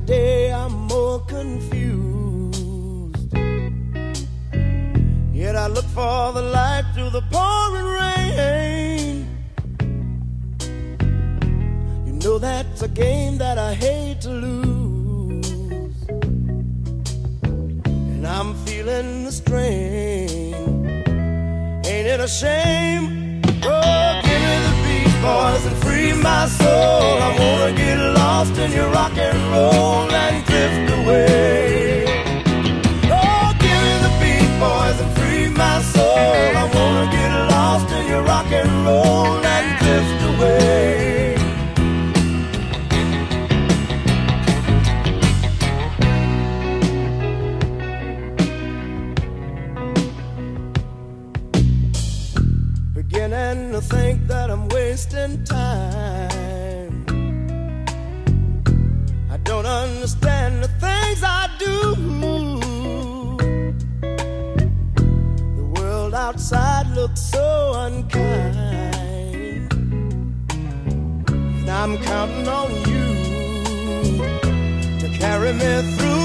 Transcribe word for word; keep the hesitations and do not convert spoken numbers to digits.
day I'm more confused. Yet I look for the light through the pouring rain. You know that's a game that I hate to lose, and I'm feeling the strain. Ain't it a shame? Oh, give me the beat, boys, and free my soul. I wanna get lost in your rock and roll and drift away. Oh, give me the beat, boys, and free my soul. I wanna get lost in your rock and roll and drift away. Beginning to think that I'm wasting time. I don't understand the things I do. The world outside looks so unkind, and I'm counting on you to carry me through